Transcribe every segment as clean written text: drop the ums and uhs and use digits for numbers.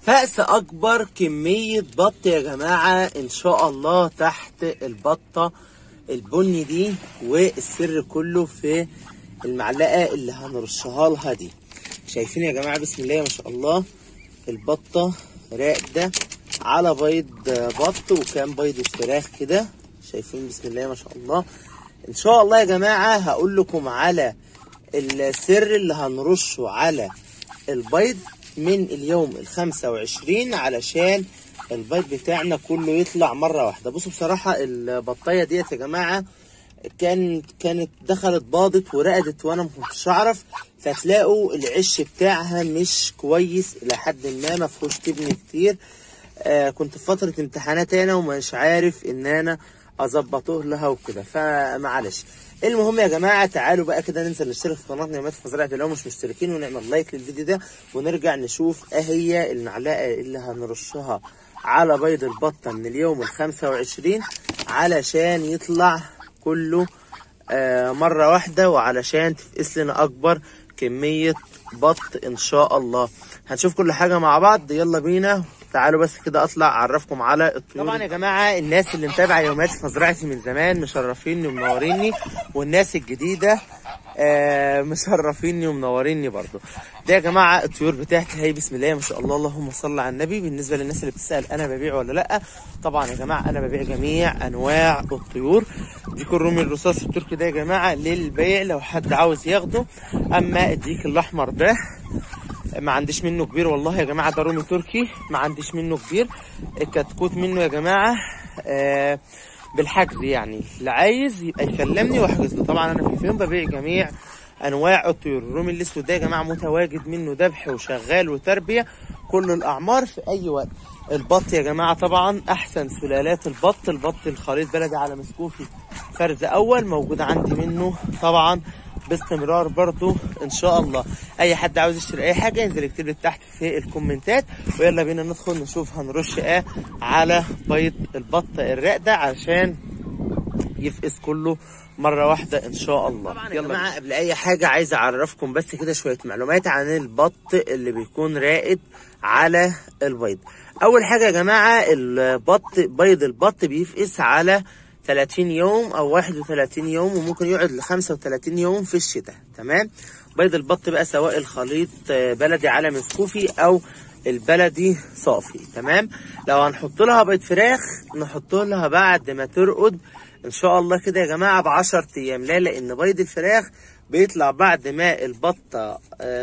فأس اكبر كمية بط يا جماعة ان شاء الله تحت البطة البني دي، والسر كله في المعلقة اللي هنرشها لها دي. شايفين يا جماعة بسم الله ما شاء الله البطة راقدة على بيض بط وكام بيض فراخ كده. شايفين بسم الله ما شاء الله. ان شاء الله يا جماعة هقول لكم على السر اللي هنرشه على البيض من اليوم ال25 علشان البيض بتاعنا كله يطلع مرة واحدة. بصوا بصراحة البطاية ديت يا جماعة كانت دخلت باضت ورقدت وانا ما كنتش اعرف، فتلاقوا العش بتاعها مش كويس الى حد ما فيهوش تبن كتير. كنت في فترة امتحانات انا ومش عارف ان انا اظبطه لها وكده، فمعلش. المهم يا جماعه تعالوا بقى كده ننزل نشترك في قناه نعمات في مزرعه لو مش مشتركين، ونعمل لايك للفيديو ده، ونرجع نشوف ايه هي المعلقه اللي هنرشها على بيض البطه من اليوم ال25 علشان يطلع كله مره واحده، وعلشان تفقس لنا اكبر كميه بط ان شاء الله. هنشوف كل حاجه مع بعض، يلا بينا. تعالوا بس كده اطلع اعرفكم على الطيور. طبعا يا جماعه الناس اللي متابعه يوميات في مزرعتي من زمان مشرفيني ومنوريني، والناس الجديده مشرفيني ومنوريني برضو. ده يا جماعه الطيور بتاعتي هي بسم الله ما شاء الله اللهم صل على النبي. بالنسبه للناس اللي بتسال انا ببيع ولا لا، طبعا يا جماعه انا ببيع جميع انواع الطيور. ديك الرومي الرصاص التركي ده يا جماعه للبيع لو حد عاوز ياخده. اما الديك الاحمر ده ما عنديش منه كبير والله يا جماعه، ده رومي تركي ما عنديش منه كبير. الكتكوت منه يا جماعه بالحجز، يعني اللي عايز يبقى يكلمني واحجز له. طبعا انا في الفيلم ببيع جميع انواع الطيور. الرومي الاسود ده يا جماعه متواجد منه ذبح وشغال وتربيه كل الاعمار في اي وقت. البط يا جماعه طبعا احسن سلالات البط الخليط بلدي على مسكوفي فرز اول موجود عندي منه طبعا باستمرار برضو ان شاء الله. اي حد عاوز يشتري اي حاجه ينزل يكتب لي تحت في الكومنتات، ويلا بينا ندخل نشوف هنرش ايه على بيض البط الراقده عشان يفقس كله مره واحده ان شاء الله. طبعا يا جماعه قبل اي حاجه عايز اعرفكم بس كده شويه معلومات عن البط اللي بيكون راقد على البيض. اول حاجه يا جماعه بيض البط بيفقس على 30 يوم او 31 يوم، وممكن يقعد ل 35 يوم في الشتاء. تمام. بيض البط بقى سواء الخليط بلدي على مسكوفي او البلدي صافي. تمام. لو هنحط لها بيض فراخ نحط لها بعد ما ترقد ان شاء الله كده يا جماعه ب10 ايام. لان بيض الفراخ بيطلع بعد ما البطه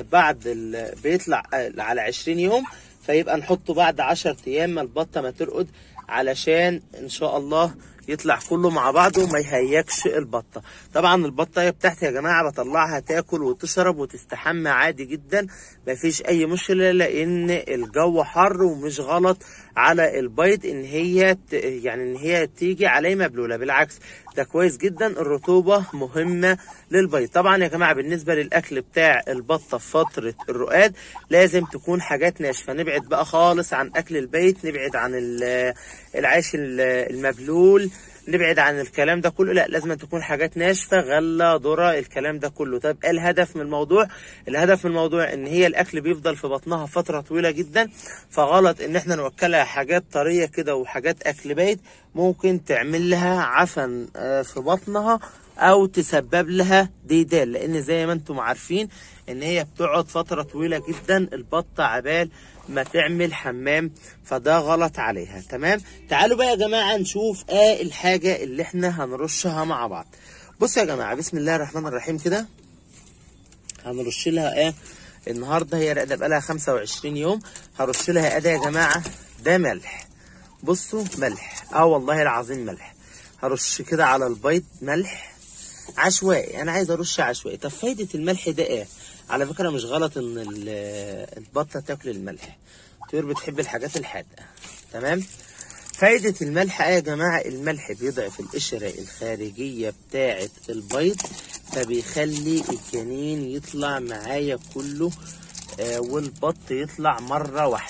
بيطلع على 20 يوم، فيبقى نحطه بعد 10 ايام ما البطه ما ترقد علشان ان شاء الله يطلع كله مع بعضه وما يهيكش البطه. طبعا البطه بتاعتي يا جماعه بطلعها تاكل وتشرب وتستحمى عادي جدا، مفيش اي مشكله، لان الجو حر ومش غلط على البيض ان هي تيجي عليه مبلوله. بالعكس ده كويس جدا، الرطوبه مهمه للبيض. طبعا يا جماعه بالنسبه للاكل بتاع البطه في فتره الرقاد لازم تكون حاجات ناشفه. نبعد بقى خالص عن اكل البيت، نبعد عن العيش المبلول، نبعد عن الكلام ده كله. لا لازم تكون حاجات ناشفه، غله، ذره، الكلام ده كله. طيب ايه الهدف من الموضوع؟ الهدف من الموضوع ان هي الاكل بيفضل في بطنها فتره طويله جدا، فغلط ان احنا نوكلها حاجات طريه كده وحاجات اكل بيت ممكن تعمل لها عفن في بطنها او تسبب لها ديدان، لان زي ما انتم عارفين ان هي بتقعد فتره طويله جدا البطه عبال ما تعمل حمام، فده غلط عليها. تمام. تعالوا بقى يا جماعه نشوف ايه الحاجه اللي احنا هنرشها مع بعض. بصوا يا جماعه بسم الله الرحمن الرحيم كده هنرش لها ايه النهارده. هي راقده بقالها 25 يوم. هرش لها ايه يا جماعه؟ ده ملح. بصوا ملح، والله العظيم ملح. هرش كده على البيض ملح عشوائي، انا عايز ارش عشوائي. طب فايده الملح ده ايه؟ على فكره مش غلط ان البطه تاكل الملح، الطيور بتحب الحاجات الحادقه. تمام. فايده الملح يا جماعه، الملح بيضعف القشره الخارجيه بتاعه البيض، فبيخلي الجنين يطلع معايا كله والبط يطلع مره واحده.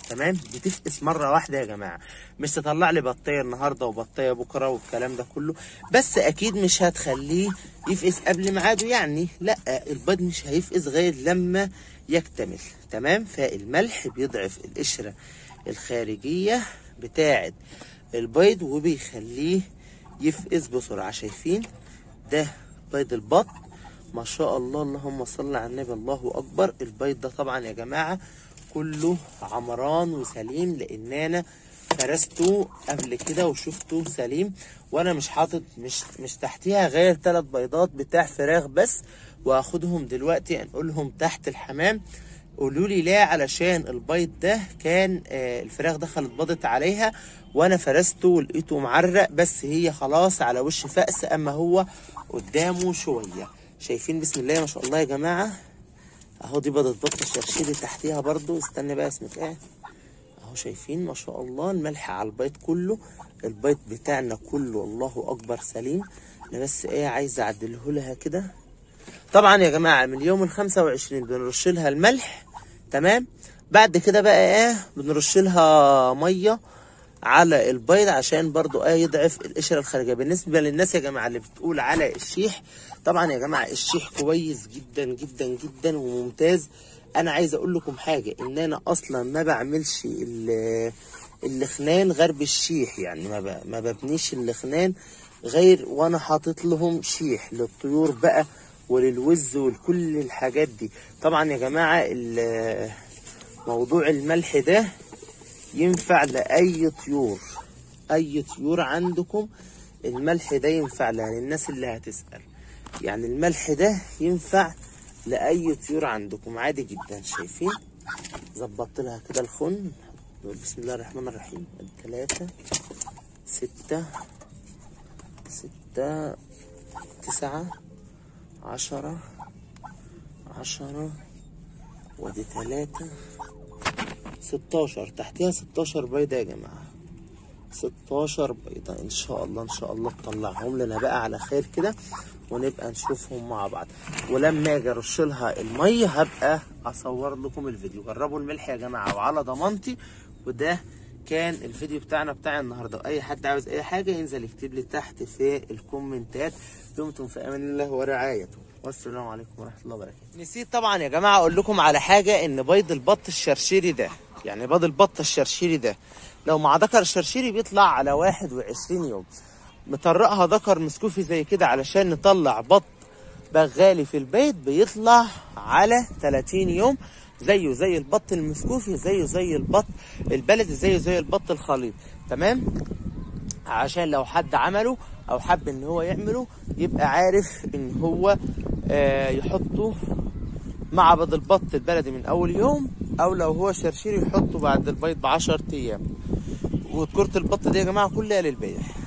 تمام. بتفقس مره واحده يا جماعه، مش تطلع لي بطيه النهارده وبطيه بكره والكلام ده كله. بس اكيد مش هتخليه يفقس قبل ميعاده يعني، لا البيض مش هيفقس غير لما يكتمل. تمام. فالملح بيضعف القشره الخارجيه بتاعه البيض وبيخليه يفقس بسرعه. شايفين ده بيض البط ما شاء الله، اللهم صل على النبي، الله اكبر. البيض ده طبعا يا جماعه كله عمران وسليم، لان انا فرسته قبل كده وشفته سليم، وانا مش حاطط مش تحتيها غير 3 بيضات بتاع فراخ بس، وهاخدهم دلوقتي انقلهم تحت الحمام. قولوا لي ليه؟ علشان البيض ده كان الفراخ دخلت بيضت عليها وانا فرسته ولقيته معرق، بس هي خلاص على وش فأس، اما هو قدامه شويه. شايفين بسم الله ما شاء الله يا جماعه اهو. دي بيضة بط الشرشيري تحتيها برضو، استنى بقى اسمك ايه اهو. شايفين ما شاء الله الملح على البيض كله، البيض بتاعنا كله الله اكبر سليم. انا بس ايه عايز اعدله لها كده. طبعا يا جماعه من اليوم ال25 بنرش لها الملح. تمام. بعد كده بقى ايه بنرش لها ميه على البيض عشان برضو يضعف القشره الخارجيه. بالنسبه للناس يا جماعه اللي بتقول على الشيح، طبعا يا جماعه الشيح كويس جدا جدا جدا وممتاز. انا عايز اقول لكم حاجه، ان انا اصلا ما بعملش اللخنان غير بالشيح، يعني ما ببنيش اللخنان غير وانا حاطط لهم شيح للطيور بقى وللوز ولكل الحاجات دي. طبعا يا جماعه موضوع الملح ده ينفع لأي طيور، أي طيور عندكم الملح ده ينفع لها. للناس اللي هتسأل يعني الملح ده ينفع لأي طيور عندكم عادي جدا. شايفين ظبطت لها كده الخن. بسم الله الرحمن الرحيم. 3 6 6 9 10 10 ودي 3 16 تحتها 16 بيضة يا جماعة، 16 بيضة ان شاء الله ان شاء الله تطلعهم لنا بقى على خير كده ونبقى نشوفهم مع بعض. ولما اجي ارش لها المية هبقى اصور لكم الفيديو. جربوا الملح يا جماعة وعلى ضمانتي. وده كان الفيديو بتاعنا بتاع النهارده، واي حد عاوز اي حاجة ينزل يكتب لي تحت في الكومنتات. دمتم في امان الله ورعايته، والسلام عليكم ورحمة الله وبركاته. نسيت طبعا يا جماعة اقول لكم على حاجة، ان بيض البط الشرشيري ده يعني بيض البط الشرشيري ده لو مع ذكر الشرشيري بيطلع على 21 يوم. مطرقها ذكر مسكوفي زي كده علشان نطلع بط بغالي في البيت بيطلع على 30 يوم، زيه زي البط المسكوفي، زيه زي البط البلدي، زيه زي البط الخليط. تمام. عشان لو حد عمله او حب ان هو يعمله يبقى عارف ان هو يحطه مع بيض البط البلدي من اول يوم، او لو هو شرشيري يحطه بعد البيض ب10 ايام. وذكورة البط دي يا جماعه كلها للبيع.